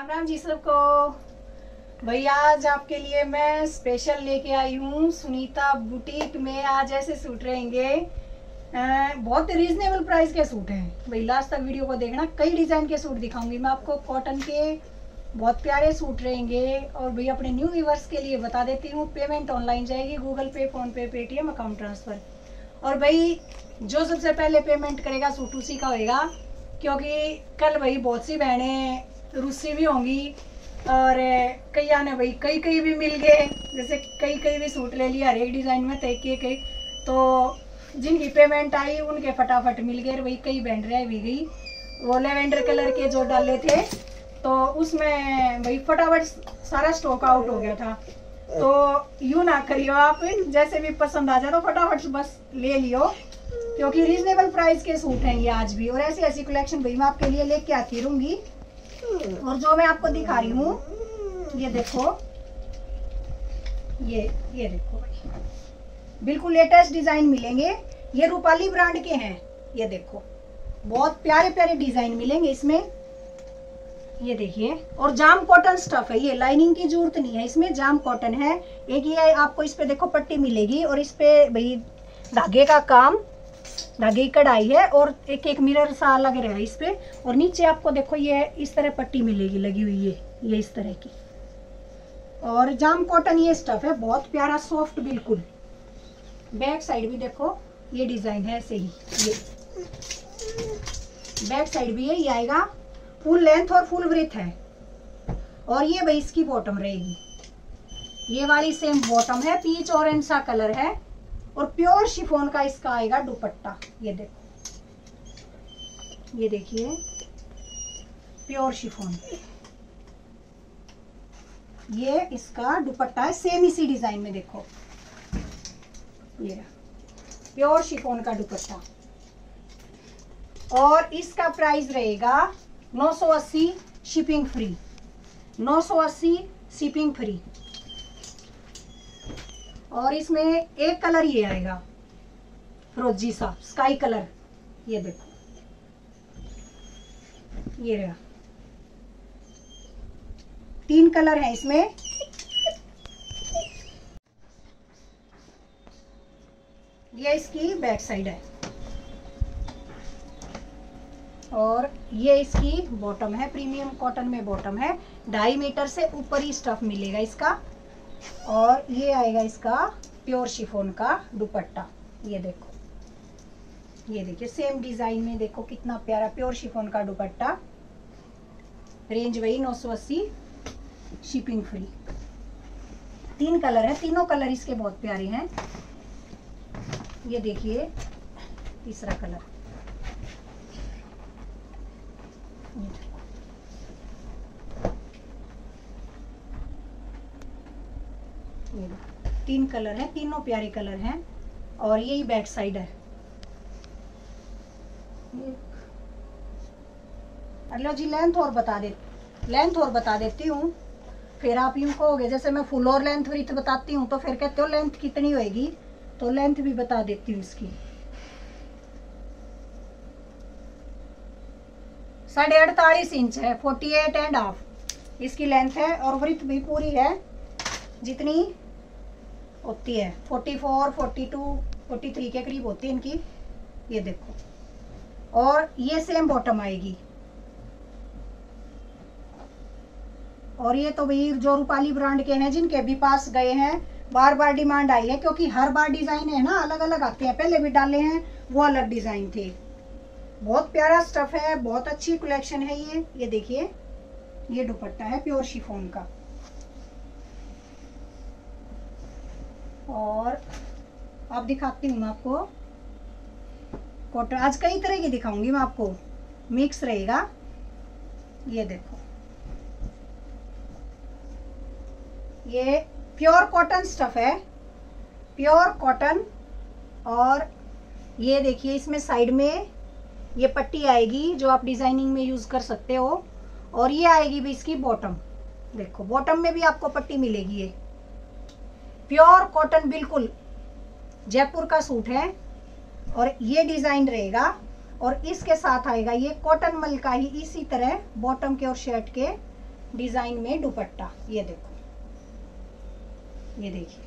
राम राम जी सबको। भैया आज आपके लिए मैं स्पेशल लेके आई हूँ सुनीता बुटीक में। आज ऐसे सूट रहेंगे, बहुत रीजनेबल प्राइस के सूट हैं। भाई लास्ट तक वीडियो को देखना, कई डिजाइन के सूट दिखाऊंगी मैं आपको। कॉटन के बहुत प्यारे सूट रहेंगे। और भैया अपने न्यू व्यूअर्स के लिए बता देती हूँ, पेमेंट ऑनलाइन जाएगी, Google pay, PhonePe, Paytm, account transfer. और भाई जो सबसे पहले पेमेंट करेगा सूट उसी का होएगा, क्योंकि कल भाई बहुत सी बहनें रूसी भी होंगी और कई आने भाई कई भी मिल गए, जैसे कई भी सूट ले लिया हर एक डिज़ाइन में, कई तो जिनकी पेमेंट आई उनके फटाफट मिल गए। वही कई बहन रह भी गई। वो लेवेंडर कलर के जो डाले थे तो उसमें भाई फटाफट सारा स्टॉक आउट हो गया था। तो यूँ ना करियो आप, जैसे भी पसंद आ जाए तो फटाफट बस ले लियो, क्योंकि रीजनेबल प्राइस के सूट हैं ये आज भी। और ऐसी ऐसी कलेक्शन भाई मैं आपके लिए लेके आती रहूंगी। और जो मैं आपको दिखा रही हूँ ये देखो, ये देखो भाई, बिल्कुल लेटेस्ट डिजाइन मिलेंगे। ये रूपाली ब्रांड के हैं। ये देखो बहुत प्यारे प्यारे डिजाइन मिलेंगे इसमें। ये देखिए, और जाम कॉटन स्टफ है, ये लाइनिंग की जरूरत नहीं है, इसमें जाम कॉटन है। एक ये आपको इस पे देखो पट्टी मिलेगी, और इस पे भाई धागे का काम, धागे की कढ़ाई है, और एक एक मिरर सा लग रहा है इस पे। और नीचे आपको देखो ये इस तरह पट्टी मिलेगी लगी हुई है, ये इस तरह की। और जाम कॉटन ये स्टफ है, बहुत प्यारा सॉफ्ट बिल्कुल। बैक साइड भी देखो ये डिजाइन है ऐसे ही, ये बैक साइड भी यही आएगा, फुल लेंथ और फुल ब्रेथ है। और ये भाई इसकी बॉटम रहेगी, ये वाली सेम बॉटम है, पीच ऑरेंज सा कलर है। और प्योर शिफॉन का इसका आएगा दुपट्टा। ये देखो, ये देखिए प्योर शिफॉन, ये इसका दुपट्टा है, सेम इसी डिजाइन में। देखो ये प्योर शिफॉन का दुपट्टा। और इसका प्राइस रहेगा 980 शिपिंग फ्री, 980 शिपिंग फ्री। और इसमें एक कलर ये आएगा फिरोजी सा स्काई कलर। ये देखो ये रहा, 3 कलर है इसमें। ये इसकी बैक साइड है, और ये इसकी बॉटम है, प्रीमियम कॉटन में बॉटम है। 2.5 मीटर से ऊपर ही स्टफ मिलेगा इसका। और ये आएगा इसका प्योर शिफॉन का दुपट्टा। ये देखो, ये देखिए सेम डिजाइन में, देखो कितना प्यारा प्योर शिफॉन का दुपट्टा। रेंज वही 980 शिपिंग फ्री। 3 कलर है, तीनों कलर इसके बहुत प्यारे हैं। ये देखिए तीसरा कलर, ये 3 कलर है, तीनों प्यारे कलर हैं। और यही बैक साइड है। अल्लो जी लेंथ और बता देती हूँ, फिर आप यूं कहोगे जैसे मैं फुल और लेंथ विड्थ बताती हूँ तो फिर कहते हो लेंथ कितनी होएगी, तो लेंथ भी बता देती हूँ इसकी। 48.5 इंच है, 48.5 इसकी लेंथ है। और विड्थ भी पूरी है जितनी होती है, 44, 42, 43 के करीब होती है इनकी। ये देखो, और ये सेम बॉटम आएगी। और ये तो भाई जो रूपाली ब्रांड के हैं, जिनके भी पास गए हैं, बार बार डिमांड आई है, क्योंकि हर बार डिजाइन है ना अलग अलग आते हैं। पहले भी डाले हैं वो अलग डिजाइन थे। बहुत प्यारा स्टफ है, बहुत अच्छी कलेक्शन है ये। ये देखिए ये दुपट्टा है प्योर शिफॉन का। और अब दिखाती हूँ मैं आपको कॉटन। आज कई तरह की दिखाऊंगी मैं आपको, मिक्स रहेगा। ये देखो ये प्योर कॉटन स्टफ है, प्योर कॉटन। और ये देखिए इसमें साइड में ये पट्टी आएगी जो आप डिजाइनिंग में यूज कर सकते हो। और ये आएगी भी इसकी बॉटम। देखो बॉटम में भी आपको पट्टी मिलेगी। ये प्योर कॉटन बिल्कुल जयपुर का सूट है। और ये डिजाइन रहेगा, और इसके साथ आएगा ये कॉटन मल का ही इसी तरह बॉटम के और शर्ट के डिजाइन में दुपट्टा, ये देखो, ये देखिए,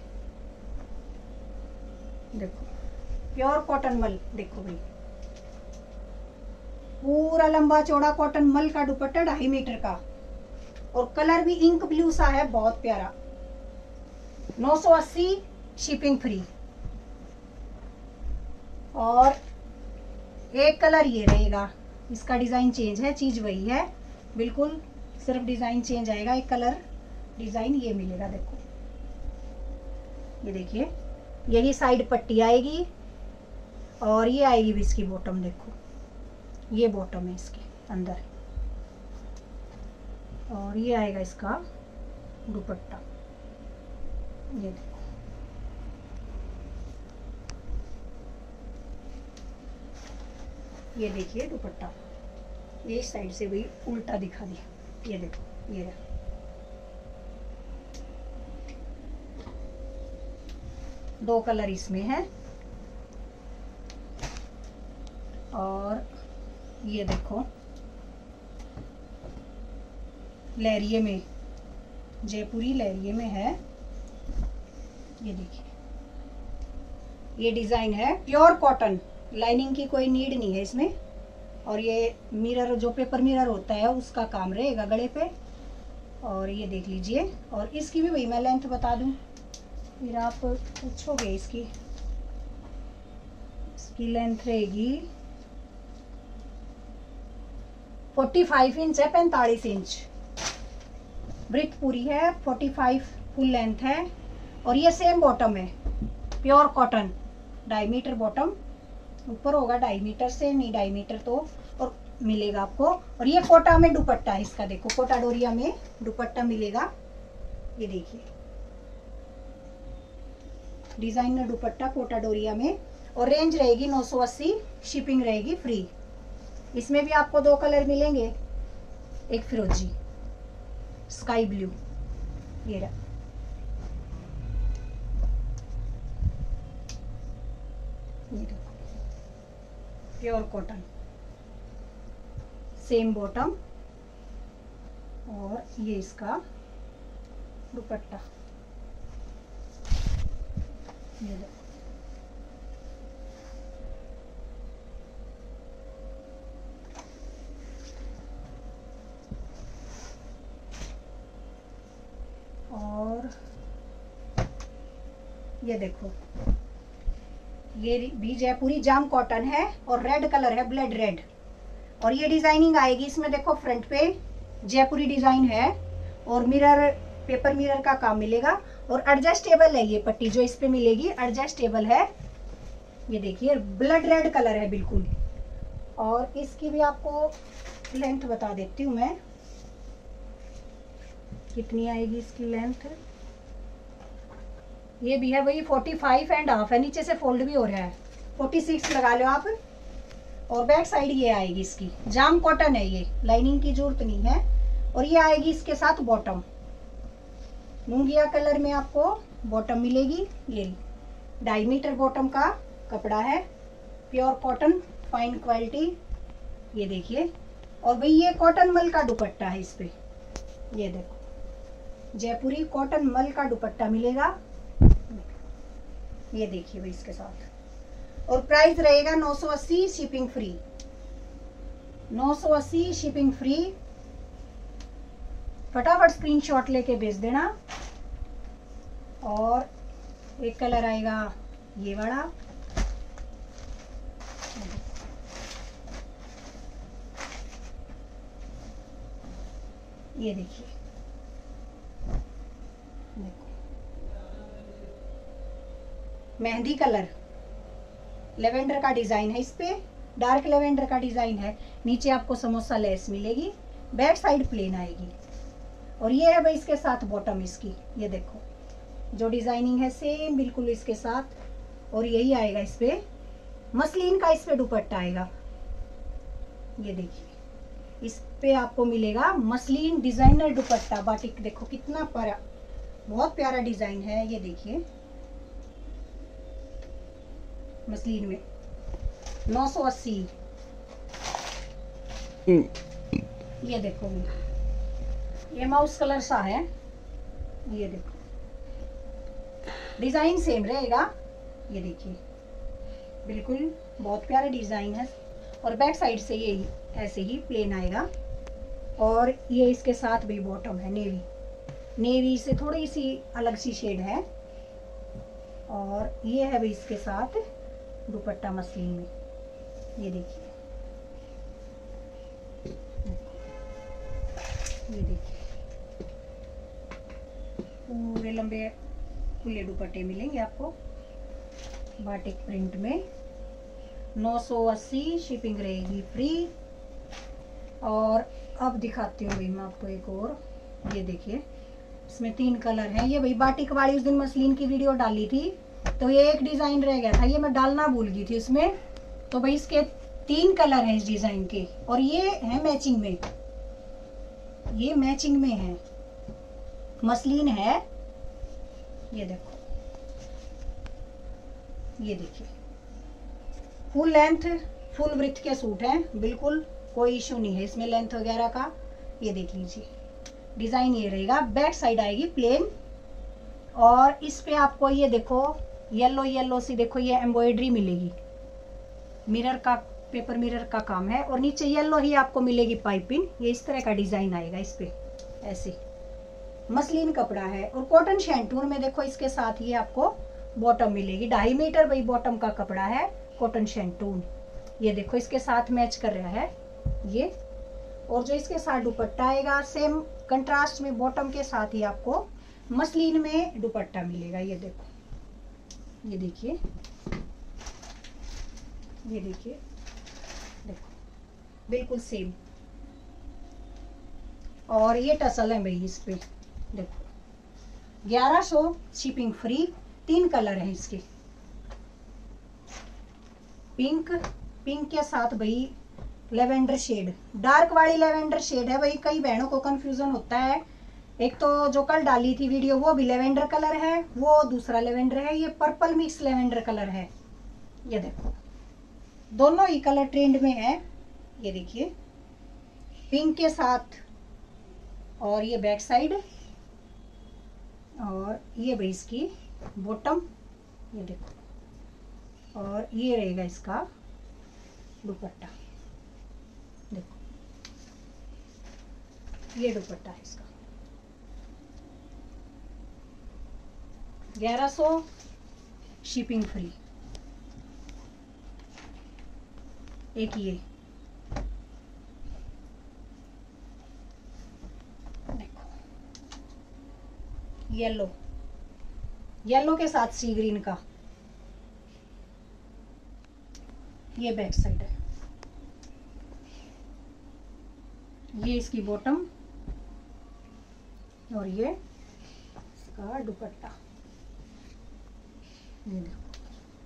देखो प्योर कॉटन मल, देखो भाई पूरा लंबा चौड़ा कॉटन मल का दुपट्टा 2.5 मीटर का, और कलर भी इंक ब्लू सा है, बहुत प्यारा। 980 शिपिंग फ्री। और एक कलर ये रहेगा, इसका डिजाइन चेंज है, चीज वही है बिल्कुल, सिर्फ डिजाइन चेंज आएगा, एक कलर डिजाइन ये मिलेगा। देखो ये देखिए, यही साइड पट्टी आएगी और ये आएगी भी इसकी बॉटम, देखो ये बॉटम है इसके अंदर, और ये आएगा इसका दुपट्टा, ये देखो। ये देखिए दुपट्टा, ये साइड से भी उल्टा दिखा दिया, ये देखो ये रहा। दो कलर इसमें है, और ये देखो लहरिये में, जयपुरी लहरिये में है, ये देखिए ये डिजाइन है प्योर कॉटन, लाइनिंग की कोई नीड नहीं है इसमें। और ये मिरर, जो पेपर मिरर होता है उसका काम रहेगा गले पे। और ये देख लीजिए, और इसकी भी वही मैं लेंथ बता दूं, फिर आप पूछोगे। इसकी लेंथ रहेगी 45 इंच है, 45 इंच ब्रिथ पूरी है, 45 फुल लेंथ है। और ये सेम बॉटम है, प्योर कॉटन, 2.5 मीटर बॉटम, ऊपर होगा 2.5 मीटर से, नहीं 2.5 मीटर तो और मिलेगा आपको। और ये कोटा में दुपट्टा है इसका, देखो कोटा डोरिया में दुपट्टा मिलेगा, ये देखिए डिजाइनर दुपट्टा कोटा डोरिया में। और रेंज रहेगी 980, शिपिंग रहेगी फ्री। इसमें भी आपको 2 कलर मिलेंगे, एक फिरोजी, स्काई ब्लू, ये रहा। ये देखो प्योर कॉटन, सेम बॉटम, और ये इसका दुपट्टा, ये देखो। और ये देखो, ये भी जयपुरी जाम कॉटन है और रेड कलर है, ब्लड रेड। और ये डिजाइनिंग आएगी इसमें, देखो फ्रंट पे जयपुरी डिजाइन है, और मिरर, पेपर मिरर का काम मिलेगा। और एडजस्टेबल है ये पट्टी, जो इस पे मिलेगी एडजस्टेबल है, ये देखिए ब्लड रेड कलर है बिल्कुल। और इसकी भी आपको लेंथ बता देती हूँ मैं, कितनी आएगी इसकी लेंथ। ये भी है वही 45.5 है, नीचे से फोल्ड भी हो रहा है, 46 लगा लो आप। और बैक साइड ये आएगी इसकी, जाम कॉटन है ये, लाइनिंग की जरूरत नहीं है। और ये आएगी इसके साथ बॉटम, मूंगिया कलर में आपको बॉटम मिलेगी। ये 2.5 मीटर बॉटम का कपड़ा है, प्योर कॉटन, फाइन क्वालिटी, ये देखिए। और भाई ये कॉटन मल का दुपट्टा है इस पे, ये देखो जयपुरी कॉटन मल का दुपट्टा मिलेगा, ये देखिए भाई इसके साथ। और प्राइस रहेगा 980, शिपिंग फ्री, 980 शिपिंग फ्री। फटाफट स्क्रीनशॉट लेके भेज देना। और एक कलर आएगा ये वाला, ये देखिए, देखो मेहंदी कलर, लेवेंडर का डिजाइन है इस पे, डार्क लेवेंडर का डिजाइन है। नीचे आपको समोसा लेस मिलेगी, बैक साइड प्लेन आएगी। और ये है भाई इसके साथ बॉटम इसकी, ये देखो जो डिजाइनिंग है सेम बिल्कुल इसके साथ। और यही आएगा इस पे, मसलिन का इस पे दुपट्टा आएगा, ये देखिए इस पे आपको मिलेगा मसलिन डिजाइनर दुपट्टा बाटिक। देखो कितना प्यारा, बहुत प्यारा डिजाइन है, ये देखिए मसलिन में 980। ये देखो ये माउस कलर सा है, ये देखो डिजाइन सेम रहेगा। ये देखिए बिल्कुल बहुत प्यारा डिजाइन है। और बैक साइड से ये ऐसे ही प्लेन आएगा। और ये इसके साथ भी बॉटम है नेवी, नेवी से थोड़ी सी अलग सी शेड है। और ये है भी इसके साथ दुपट्टा मसलिन में, ये देखिए, ये देखिए पूरे लंबे खुले दुपट्टे मिलेंगे आपको बाटिक प्रिंट में। 980 शिपिंग रहेगी फ्री। और अब दिखाती हूँ भाई मैं आपको एक और, ये देखिए इसमें 3 कलर हैं। ये भाई बाटिक वाली उस दिन मसलिन की वीडियो डाली थी तो ये एक डिजाइन रह गया था, ये मैं डालना भूल गई थी उसमें। तो भाई इसके 3 कलर हैं इस डिजाइन के, और ये है मैचिंग में, ये मैचिंग में है, मसलिन है। ये देखो, ये देखिए फुल लेंथ फुल ब्रेथ के सूट हैं, बिल्कुल कोई इशू नहीं है इसमें लेंथ वगैरह का। ये देख लीजिए डिजाइन ये रहेगा। बैक साइड आएगी प्लेन, और इस पे आपको ये देखो येलो येलो सी देखो ये एम्ब्रॉयडरी मिलेगी, मिरर का, पेपर मिरर का काम है। और नीचे येलो ही आपको मिलेगी पाइपिंग। ये इस तरह का डिजाइन आएगा इस पे, ऐसे मसलिन कपड़ा है। और कॉटन शैंटून में देखो इसके साथ ये आपको बॉटम मिलेगी, 2.5 मीटर भाई बॉटम का कपड़ा है, कॉटन शैंटून। ये देखो इसके साथ मैच कर रहा है ये। और जो इसके साथ दुपट्टा आएगा सेम कंट्रास्ट में बॉटम के साथ ही आपको मसलिन में दुपट्टा मिलेगा। ये देखो, ये देखिए, ये देखिए, देखो बिल्कुल सेम। और ये टसल है भाई इस पे, देखो 1100 शिपिंग फ्री। 3 कलर हैं इसके, पिंक, पिंक के साथ भाई लेवेंडर शेड, डार्क वाली लेवेंडर शेड है भाई। कई बहनों को कंफ्यूजन होता है, एक तो जो कल डाली थी वीडियो वो भी लेवेंडर कलर है, वो दूसरा लेवेंडर है, ये पर्पल मिक्स लेवेंडर कलर है। ये देखो दोनों ही कलर ट्रेंड में है। ये देखिए पिंक के साथ, और ये बैक साइड, और ये भाई इसकी बॉटम, ये देखो, और ये रहेगा इसका दुपट्टा, देखो ये दुपट्टा है इसका। 1100 शिपिंग फ्री। एक ये देखो येलो, येलो के साथ सी ग्रीन का, ये बैक साइड है, ये इसकी बॉटम, और ये इसका दुपट्टा। ये देखो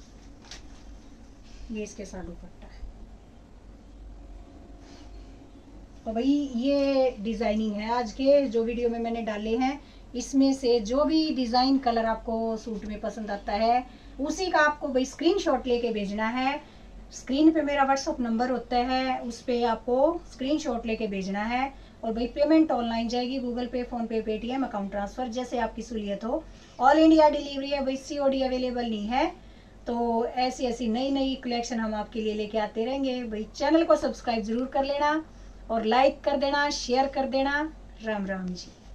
ये इसके साथ दुपट्टा है। तो भाई ये डिजाइनिंग है आज के जो वीडियो में मैंने डाले हैं। इसमें से जो भी डिजाइन कलर आपको सूट में पसंद आता है उसी का आपको भाई स्क्रीनशॉट लेके भेजना है। स्क्रीन पे मेरा व्हाट्सअप नंबर होता है, उस पे आपको स्क्रीनशॉट लेके भेजना है। और भाई पेमेंट ऑनलाइन जाएगी, Google pay, PhonePe, Paytm, account transfer, जैसे आपकी सहूलियत हो। ऑल इंडिया डिलीवरी है भाई, सीओडी अवेलेबल नहीं है। तो ऐसी ऐसी नई नई कलेक्शन हम आपके लिए लेके आते रहेंगे। भाई चैनल को सब्सक्राइब जरूर कर लेना, और लाइक कर देना, शेयर कर देना। राम राम जी।